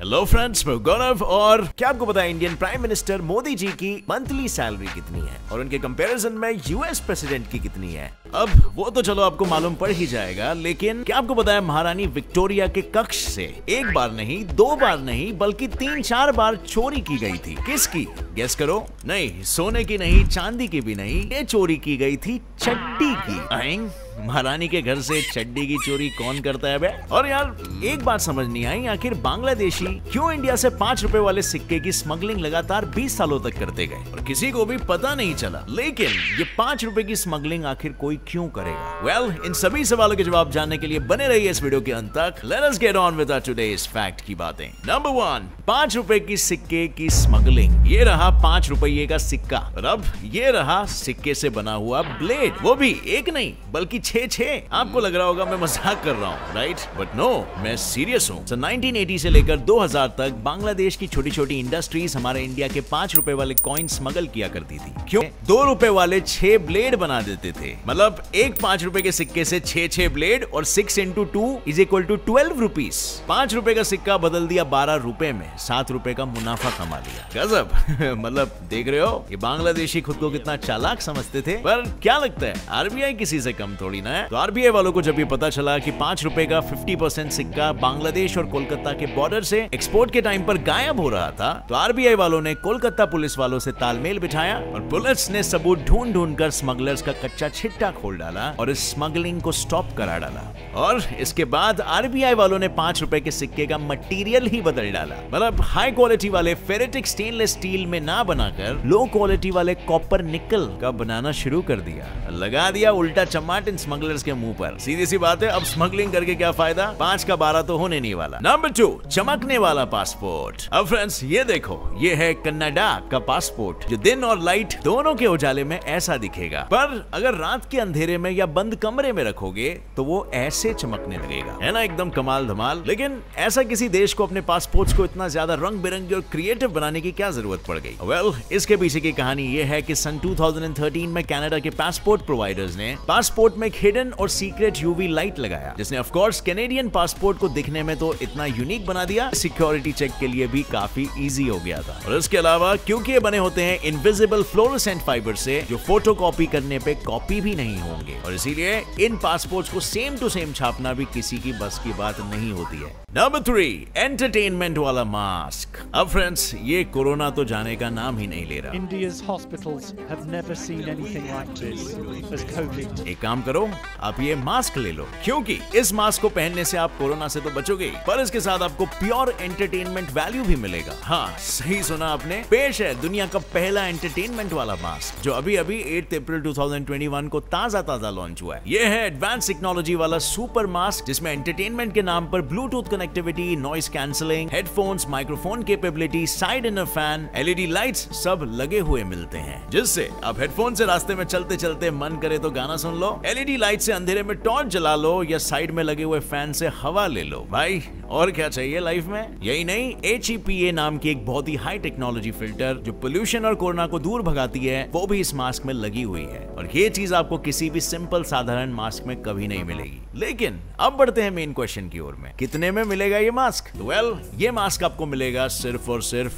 Hello friends, मैं गौरव। और क्या आपको पता है Indian prime minister Modi ji की मंथली सैलरी कितनी है और उनके कंपैरिजन में यूएस प्रेसिडेंट की कितनी है? अब वो तो चलो आपको मालूम पड़ ही जाएगा, लेकिन क्या आपको पता है महारानी विक्टोरिया के कक्ष से एक बार नहीं, दो बार नहीं, बल्कि 3-4 बार चोरी की गई थी। किसकी? गेस करो। नहीं, सोने की नहीं, चांदी की भी नहीं, ये चोरी की गई थी चड्डी की। महारानी के घर से चड्डी की चोरी कौन करता है बे? और यार एक बात समझ नहीं आई, आखिर बांग्लादेशी क्यों इंडिया से 5 रुपए वाले सिक्के की स्मगलिंग लगातार 20 सालों तक करते गए और किसी को भी पता नहीं चला। लेकिन ये 5 रुपए की स्मगलिंग आखिर कोई क्यों करेगा? वेल, इन सभी सवालों के जवाब जानने के लिए बने रहिए इस वीडियो के अंत तक। Let us get on with our today's fact की बातें। नंबर 1, 5 रुपए की सिक्के की स्मगलिंग। ये रहा 5 रुपये का सिक्का और अब ये रहा सिक्के से बना हुआ ब्लेड, वो भी एक नहीं बल्कि 6। आपको लग रहा होगा मैं मजाक कर रहा हूँ, राइट? बट नो, मैं सीरियस हूँ। 1980 से लेकर 2000 तक बांग्लादेश की छोटी छोटी इंडस्ट्रीज हमारे इंडिया के 5 रुपए वाले कॉइन स्मगल किया करती थी। क्यों? 2 रुपए वाले 6 ब्लेड बना देते थे। मतलब एक 5 रुपए के सिक्के से 6 ब्लेड और 6 × 2 = 12 रुपीज। 5 रुपए का सिक्का बदल दिया 12 रुपए में, 7 रुपए का मुनाफा कमा लिया। गजब। मतलब देख रहे हो ये बांग्लादेशी खुद को कितना चालाक समझते थे। पर क्या लगता है आरबीआई किसी से कम थोड़ी ना है। तो आरबीआई वालों को जब ये पता चला कि 5 रुपए का 50% सिक्का बांग्लादेश और कोलकाता के बॉर्डर से एक्सपोर्ट के टाइम पर गायब हो रहा था, तो आरबीआई वालों ने कोलकाता पुलिस वालों से तालमेल बिठाया और पुलिस ने सबूत ढूंढ कर स्मगलर्स का कच्चा छिट्टा खोल डाला और इस स्मगलिंग को स्टॉप करा डाला। और इसके बाद आरबीआई वालों ने 5 रुपए के सिक्के का मटेरियल ही बदल डाला। मतलब हाई क्वालिटी वाले फेरेटिक स्टेनलेस स्टील में ना बनाकर लो क्वालिटी वाले कॉपर निकल का बनाना शुरू कर दिया। लगा दिया उल्टा चमाट इन स्मगलर्स के मुंह पर। सीधी सी बात है, अब स्मगलिंग करके क्या फायदा? 5 का 12 तो होने नहीं वाला। नंबर 2, चमकने वाला पासपोर्ट। अब फ्रेंड्स ये देखो, ये है कनाडा का पासपोर्ट जो दिन और लाइट दोनों के उजाले में ऐसा दिखेगा, पर अगर रात के अंधेरे में या बंद कमरे में रखोगे तो वो ऐसे चमकने लगेगा, है ना? एकदम कमाल धमाल। लेकिन ऐसा किसी देश को अपने पासपोर्ट्स को इतना ज्यादा रंग बिरंगे और क्रिएटिव बनाने की क्या जरूरत पड़ गई? वेल, इसके पीछे की कहानी ये है कि सन 2013 में कनाडा के पासपोर्ट प्रोवाइडर्स ने पासपोर्ट में एक हिडन और सीक्रेट यूवी लाइट लगाया, जिसने ऑफ कोर्स कैनेडियन पासपोर्ट को दिखने में तो इतना यूनिक बना दिया, सिक्योरिटी चेक के लिए भी काफी इजी हो गया था। और इसके अलावा क्योंकि ये बने होते हैं इनविजिबल फ्लोरोसेंट फाइबर से, जो फोटो कॉपी करने पे कॉपी भी नहीं होंगे, और इसीलिए इन पासपोर्ट्स को सेम टू सेम छापना भी किसी की बस की बात नहीं होती है। नंबर 3, एंटरटेनमेंट वाला मास्क। अब फ्रेंड्स ये कोरोना तो जाने का नाम ही नहीं ले रहा। India's hospitals have never seen anything like this as COVID. एक काम करो, आप ये मास्क ले लो, क्योंकि इस मास्क को पहनने से आप कोरोना से तो बचोगे, पर इसके साथ आपको प्योर एंटरटेनमेंट वैल्यू भी मिलेगा। हाँ, सही सुना आपने। पेश है दुनिया का पहला एंटरटेनमेंट वाला मास्क, जो अभी 8 अप्रैल 2021 को ताजा लॉन्च हुआ है। ये है एडवांस टेक्नोलॉजी वाला सुपर मास्क, जिसमें एंटरटेनमेंट के नाम पर Bluetooth connectivity, noise cancelling, headphones, microphone capability, side inner fan, LED lights सब लगे हुए मिलते हैं, जिससे आप हेडफोन से रास्ते में चलते चलते मन करे तो गाना सुन लो, एलईडी लाइट से अंधेरे में टॉर्च जला लो, या साइड में लगे हुए फैन से हवा ले लो। भाई और क्या चाहिए लाइफ में? यही नहीं, HEPA नाम की एक बहुत ही हाई टेक्नोलॉजी फिल्टर जो पोल्यूशन और कोरोना को दूर भगाती है, वो भी इस मास्क में लगी हुई है। और ये चीज आपको किसी भी सिंपल साधारण मास्क में कभी नहीं मिलेगी। लेकिन अब बढ़ते हैं मेन क्वेश्चन की ओर में, कितने में मिलेगा ये मास्क? वेल, ये मास्क आपको मिलेगा सिर्फ और सिर्फ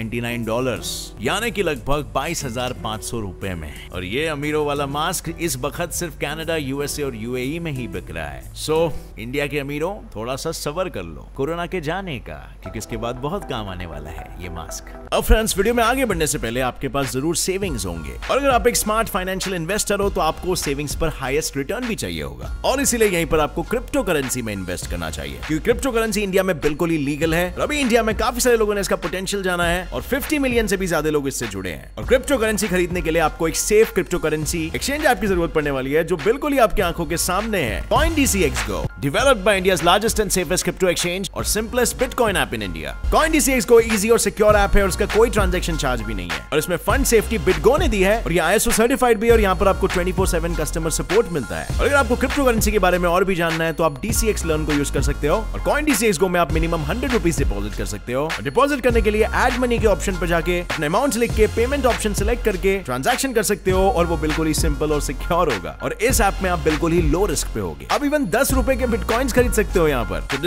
$299, यानी कि लगभग 22,500 रुपए में। और ये अमीरों वाला मास्क इस वक्त सिर्फ कनाडा, यूएसए और यूएई में ही बिक रहा है। सो इंडिया के अमीरों, थोड़ा सा सबर कर लो कोरोना के जाने का, क्योंकि इसके बाद बहुत काम आने वाला है ये मास्क। अब फ्रेंड्स, वीडियो में आगे बढ़ने से पहले आपके पास जरूर सेविंग्स होंगे, और अगर आप एक स्मार्ट फाइनेंशियल इन्वेस्टर हो तो आपको सेविंग्स पर हाईएस्ट रिटर्न भी चाहिए होगा, और इसीलिए यहीं पर आपको क्रिप्टो करेंसी में इन्वेस्ट करना चाहिए, क्योंकि क्रिप्टो करेंसी इंडिया में बिल्कुल ही लीगल है। और अभी इंडिया में काफी सारे लोगों ने इसका पोटेंशियल जाना है और 50 मिलियन से भी ज्यादा लोग इससे जुड़े हैं। और क्रिप्टो करेंसी खरीदने के लिए आपको एक safe crypto currency exchange app की जरूरत पड़ने वाली है, जो बिल्कुल ही आपकी आंखों के सामने है। CoinDCX Go, developed by India's largest and safest crypto exchange और simplest Bitcoin app in India। CoinDCX Go easy और सिक्योर ऐप है और इसका कोई ट्रांजैक्शन चार्ज भी नहीं है, और इसमें फंड सेफ्टी BitGo ने दी है, और ये ISO सर्टिफाइड भी है, और यहाँ पर आपको 24/7 कस्टमर सपोर्ट मिलता है। और अगर आपको क्रिप्टो करेंसी के बारे में और भी जानना है तो आप DCX Learn को यूज कर सकते हो, और CoinDCX Go में आप मिनिमम 100 रुपीज डिपॉजिट कर सकते हो। और डिपॉजिट करने के लिए एड मनी के ऑप्शन पर जाके अपने अमाउंट लिख के पेमेंट ऑप्शन सिलेक्ट करके ट्रांजैक्शन कर सकते हो, और वो बिल्कुल ही सिंपल और सिक्योर होगा। और इस ऐप में आप बिल्कुल ही लो रिस्क पे होगे। अब इवन 10 रुपए के बिटकॉइंस खरीद सकते हो यहाँ पर। तो डिस्क्रिप्शन में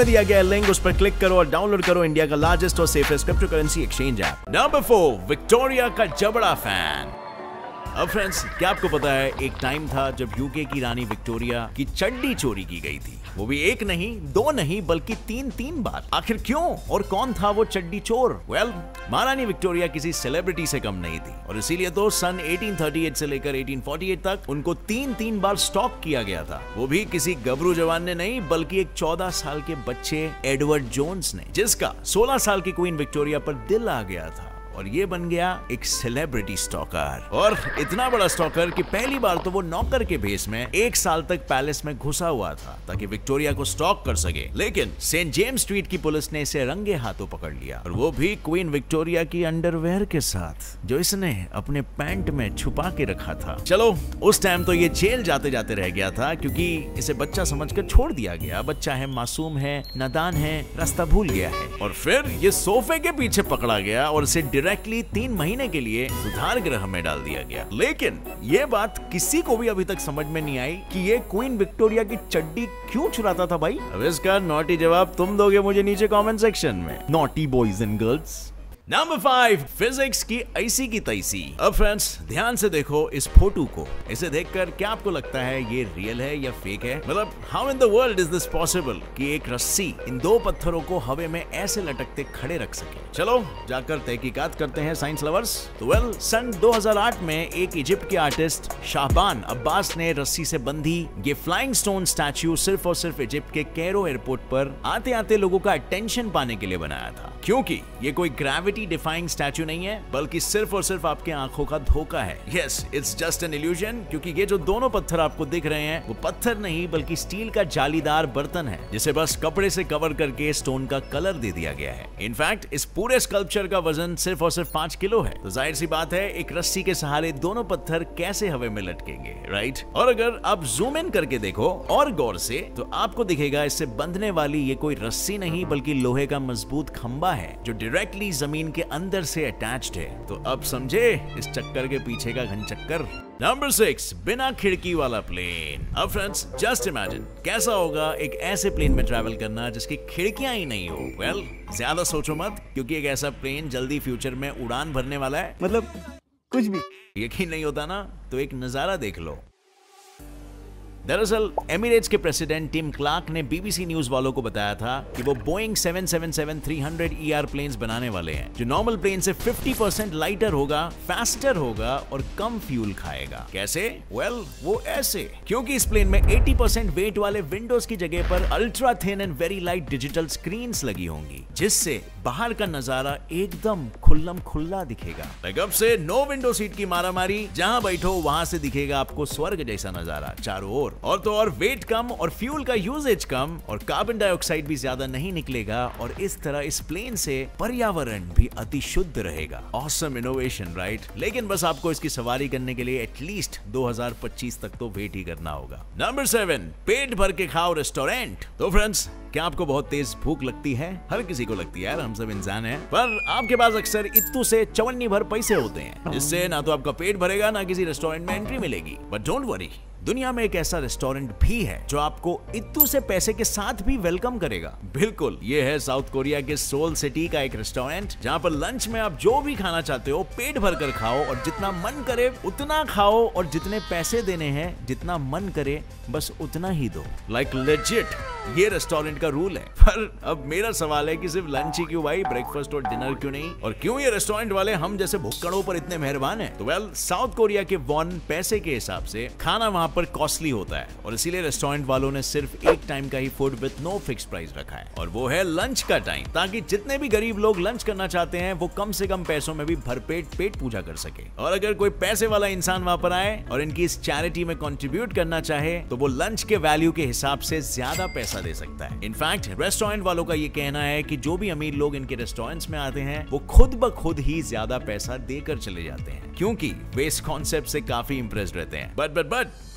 में दिया गया लिंक, उस पर क्लिक करो और डाउनलोड करो इंडिया का लार्जेस्ट और safest crypto currency exchange app. Number 4, Victoria का जबड़ा फैन। अब फ्रेंड्स, क्या आपको पता है एक टाइम था जब यूके की रानी विक्टोरिया की चड्डी चोरी की गई थी, वो भी एक नहीं, दो नहीं, बल्कि तीन बार। आखिर क्यों और कौन था वो चड्डी चोर? वेल, महारानी विक्टोरिया किसी सेलिब्रिटी से कम नहीं थी और इसीलिए तो सन 1838 से लेकर 1848 तक उनको तीन बार स्टॉक किया गया था। वो भी किसी गबरू जवान ने नहीं, बल्कि एक 14 साल के बच्चे एडवर्ड जोन्स ने, जिसका 16 साल की क्वीन विक्टोरिया पर दिल आ गया था और ये बन गया एक सेलिब्रिटी स्टॉकर। और इतना बड़ा स्टॉकर कि पहली बार तो वो नौकर के भेस में 1 साल तक पैलेस में घुसा हुआ था ताकि विक्टोरिया को स्टॉक कर सके, लेकिन सेंट जेम्स स्ट्रीट की पुलिस ने इसे रंगे हाथों पकड़ लिया, और वो भी क्वीन विक्टोरिया की अंडरवेयर के साथ, जो इसने अपने पैंट में छुपा के रखा था। चलो, उस टाइम तो ये जेल जाते जाते रह गया था क्योंकि इसे बच्चा समझकर छोड़ दिया गया। बच्चा है, मासूम है, नादान है, रास्ता भूल गया है। और फिर ये सोफे के पीछे पकड़ा गया और इसे डायरेक्टली 3 महीने के लिए सुधार गृह में डाल दिया गया। लेकिन ये बात किसी को भी अभी तक समझ में नहीं आई कि ये क्वीन विक्टोरिया की चड्डी क्यों चुराता था भाई। अब इसका नॉटी जवाब तुम दोगे मुझे नीचे कमेंट सेक्शन में, naughty boys and girls. Number 5, physics की ऐसी की तैसी। अब फ्रेंड्स, ध्यान से देखो इस फोटो को। इसे देखकर क्या आपको लगता है ये रियल है या फेक है? मतलब how in the world is this possible कि एक रस्सी इन 2 पत्थरों को हवा में ऐसे लटकते खड़े रख सके? चलो जाकर तहकीकात करते हैं साइंस लवर्स। तो वेल, सन 2008 में एक इजिप्ट के आर्टिस्ट शाहबान अब्बास ने रस्सी से बंधी ये फ्लाइंग स्टोन स्टैच्यू सिर्फ और सिर्फ इजिप्ट के कैरो एयरपोर्ट पर आते आते लोगों का अटेंशन पाने के लिए बनाया था, क्योंकि ये कोई ग्रेविटी डिफाइंग स्टैच्यू नहीं है, बल्कि सिर्फ और सिर्फ आपके आंखों का धोखा है। Yes, it's just an illusion, क्योंकि ये जो दोनों पत्थर आपको दिख रहे हैं वो पत्थर नहीं बल्कि स्टील का जालीदार बर्तन है, जिसे बस कपड़े से कवर करके स्टोन का कलर दे दिया गया है। इनफैक्ट इस पूरे स्कल्पचर का वजन सिर्फ और सिर्फ 5 किलो है, तो जाहिर सी बात है एक रस्सी के सहारे दोनों पत्थर कैसे हवा में लटकेंगे, राइट? और अगर आप जूम इन करके देखो और गौर से, तो आपको दिखेगा इससे बंधने वाली ये कोई रस्सी नहीं बल्कि लोहे का मजबूत खंबा है जो डायरेक्टली जमीन के अंदर से अटैच्ड है। तो अब समझे इस चक्कर के पीछे का घन चक्कर। नंबर 6, बिना खिड़की वाला प्लेन। अब फ्रेंड्स, जस्ट इमेजिन कैसा होगा एक ऐसे प्लेन में ट्रैवल करना जिसकी खिड़कियां ही नहीं हो। वेल, ज्यादा सोचो मत, क्योंकि एक ऐसा प्लेन जल्दी फ्यूचर में उड़ान भरने वाला है। मतलब कुछ भी यकीन नहीं होता ना, तो एक नजारा देख लो। दरअसल एमिरेट्स के प्रेसिडेंट टिम क्लार्क ने बीबीसी न्यूज वालों को बताया था कि वो बोइंग 777-300 प्लेन्स बनाने वाले हैं, जो नॉर्मल प्लेन से 50% लाइटर होगा, फास्टर होगा और कम फ्यूल खाएगा। कैसे? वेल, वो ऐसे, क्योंकि इस प्लेन में 80% वेट वाले विंडोज की जगह पर ultra thin and very light digital screens लगी होंगी, जिससे बाहर का नजारा एकदम खुल्लम खुल्ला दिखेगा। अब से नो विंडो सीट की मारामारी, जहां बैठो वहां से दिखेगा आपको स्वर्ग जैसा नजारा चारों ओर। और तो और वेट कम और फ्यूल का यूजेज कम और कार्बन डाइऑक्साइड भी ज्यादा नहीं निकलेगा, और इस तरह इस प्लेन से पर्यावरण भी अति शुद्ध रहेगा। Awesome innovation, right? लेकिन बस आपको इसकी सवारी करने के लिए एटलीस्ट 2025 तक तो वेट ही करना होगा। नंबर 7, पेट भर के खाओ रेस्टोरेंट। तो फ्रेंड्स, क्या आपको बहुत तेज भूख लगती है? हर किसी को लगती है यार, हम सब इंसान हैं। पर आपके पास अक्सर इत्तू से चवन्नी भर पैसे होते हैं, जिससे ना तो आपका पेट भरेगा ना किसी रेस्टोरेंट में एंट्री मिलेगी। बट डोंट वरी, दुनिया में एक ऐसा रेस्टोरेंट भी है जो आपको इत्तू से पैसे के साथ भी वेलकम करेगा। बिल्कुल, ये है साउथ कोरिया के सोल सिटी का एक रेस्टोरेंट, जहाँ पर लंच में आप जो भी खाना चाहते हो पेट भर कर खाओ और जितना मन करे उतना खाओ, और जितने पैसे देने हैं जितना मन करे बस उतना ही दो। लाइक लेजिट, ये रेस्टोरेंट का रूल है। पर अब मेरा सवाल है कि सिर्फ लंच ही क्यों भाई, ब्रेकफास्ट और डिनर क्यों नहीं? और क्यों ये रेस्टोरेंट वाले हम जैसे भुक्कड़ों पर इतने मेहरबान हैं? तो वेल, साउथ कोरिया के वॉन पैसे के हिसाब से खाना वहां पर कॉस्टली होता है, और इसीलिए रेस्टोरेंट वालों ने सिर्फ एक टाइम का ही food with no fix price रखा है, और वो है लंच का टाइम, ताकि जितने भी गरीब लोग लंच करना चाहते हैं वो कम से कम पैसों में भी भरपेट पेट पूजा कर सके। और अगर कोई पैसे वाला इंसान वहां पर आए और इनकी इस चैरिटी में कंट्रीब्यूट करना चाहे, तो वो लंच के वैल्यू के हिसाब से ज्यादा पैसा दे सकता है। इनफैक्ट रेस्टोरेंट वालों का ये कहना है कि जो भी अमीर लोग इनके रेस्टोरेंट्स में आते हैं वो खुद ब खुद ही ज्यादा पैसा देकर चले जाते हैं, क्योंकि वे इस कॉन्सेप्ट से काफी इंप्रेस्ड रहते हैं। बट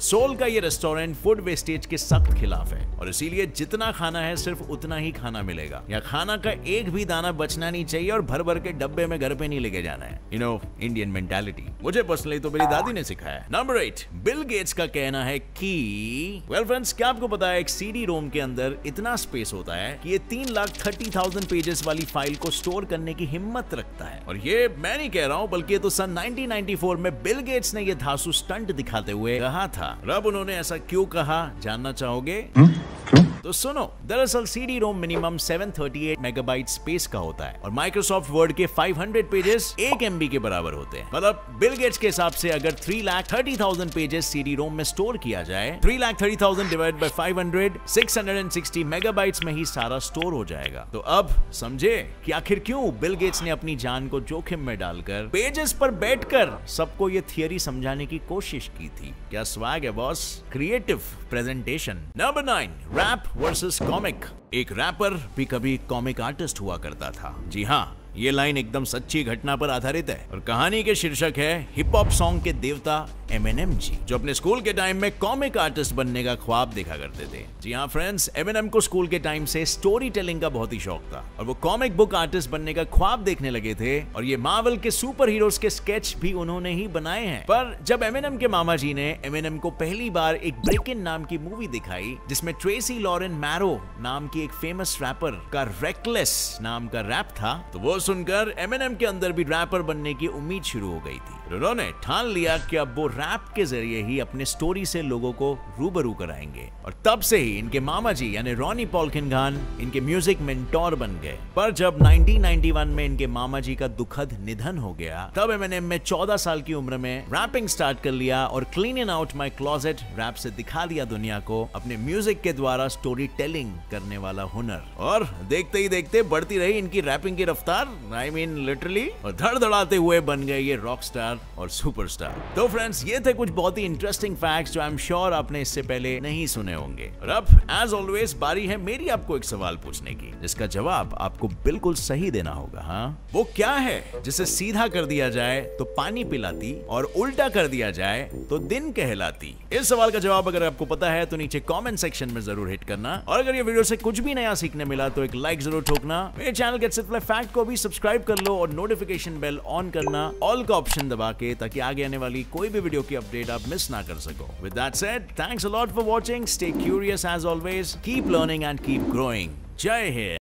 सोल का ये रेस्टोरेंट फूड वेस्टेज के सख्त खिलाफ है और इसीलिए जितना खाना है सिर्फ उतना ही खाना मिलेगा। या खाना का एक भी दाना बचना नहीं चाहिए और भर भर के डब्बे में घर पे नहीं लेके जाना है। You know, Indian mentality. मुझे पर्सनली तो मेरी दादी ने सिखाया। नंबर 8, बिल गेट्स का कहना है कि वेल फ्रेंड्स, क्या आपको पता है एक सीडी रोम के अंदर इतना स्पेस होता है कि ये 3,30,000 पेजेस वाली फाइल को स्टोर करने की हिम्मत रखता है। और ये मैं नहीं कह रहा हूं, बल्कि ये तो सन 1994 में बिल गेट्स ने ये धांसू स्टंट दिखाते हुए कहा था। अब उन्होंने ऐसा क्यों कहा, जानना चाहोगे? तो सुनो, दरअसल CD ROM minimum 738 megabyte space का होता है और माइक्रोसॉफ्ट वर्ड के 500 पेजेस 1 MB के बराबर होते हैं। मतलब बिल गेट्स के हिसाब से अगर 3,30,000 पेजेस सीडी रोम में स्टोर किया जाए, 3,30,000 डिवाइड बाय 500, 660 मेगाबाइट्स में ही सारा स्टोर हो जाएगा। तो अब समझे कि आखिर क्यों बिल गेट्स ने अपनी जान को जोखिम में डालकर पेजेस पर बैठकर सबको ये थियरी समझाने की कोशिश की थी। क्या स्वैग है boss, creative presentation. Number 9, rap versus comic. एक रैपर भी कभी कॉमिक आर्टिस्ट हुआ करता था। जी हाँ, ये लाइन एकदम सच्ची घटना पर आधारित है और कहानी के शीर्षक है हिप हॉप सॉन्ग के देवता एमिनेम जी, जो अपने स्कूल के टाइम में कॉमिक आर्टिस्ट बनने का ख्वाब देखा करते थे। जी हाँ फ्रेंड्स, एमिनेम को स्कूल के टाइम से स्टोरी टेलिंग का बहुत ही शौक था और वो कॉमिक बुक आर्टिस्ट बनने का ख्वाब देखने लगे थे और ये मार्वल के सुपर हीरोज के स्केच भी उन्होंने ही बनाए हैं। पर जब एमिनेम के मामा जी ने एमिनेम को पहली बार एक ब्रेक इन नाम की मूवी दिखाई जिसमें ट्रेसी लॉरेन मैरो नाम की एक फेमस रैपर का रेकलेस नाम का रैप था, तो वो सुनकर एमिनेम के अंदर भी रैपर बनने की उम्मीद शुरू हो गई थी। उन्होंने ठान लिया कि अब वो रैप के जरिए ही अपने स्टोरी से लोगों को रूबरू कराएंगे और तब से ही इनके मामा जी यानी रॉनी पॉल किनगान इनके म्यूजिक मेंटोर बन गए। पर जब 1991 में इनके मामा जी का दुखद निधन हो गया, तब एमिनेम में 14 साल की उम्र में रैपिंग स्टार्ट कर लिया और cleaning out my closet rap से दिखा दिया दुनिया को अपने म्यूजिक के द्वारा स्टोरी टेलिंग करने वाला हुनर। और देखते ही देखते बढ़ती रही इनकी रैपिंग की रफ्तार, आई मीन लिटरली, और धड़धड़ाते हुए बन गए ये रॉक स्टार और सुपरस्टार। तो फ्रेंड्स, ये थे कुछ बहुत ही इंटरेस्टिंग फैक्ट्स जो आई एम श्योर आपने इससे पहले नहीं सुने होंगे। और अब एज ऑलवेज बारी है मेरी आपको एक सवाल पूछने की, जिसका जवाब आपको बिल्कुल सही देना होगा। हाँ, वो क्या है जिसे सीधा कर दिया जाए तो पानी पिलाती और उल्टा कर दिया जाए तो दिन कहलाती? इस सवाल का जवाब अगर आपको पता है तो नीचे कमेंट सेक्शन में जरूर हिट करना और अगर ये वीडियो से कुछ भी नया सीखने मिला तो एक लाइक जरूर ठोकना। मेरे चैनल गेट्स इट फैक्ट को भी सब्सक्राइब कर लो और नोटिफिकेशन बेल ऑन करना, ऑल का ऑप्शन दबा के, ताकि आगे आने वाली कोई भी वीडियो की अपडेट आप मिस ना कर सको। With that said, thanks a lot for watching. Stay curious as always. Keep learning and keep growing. Jai Hind.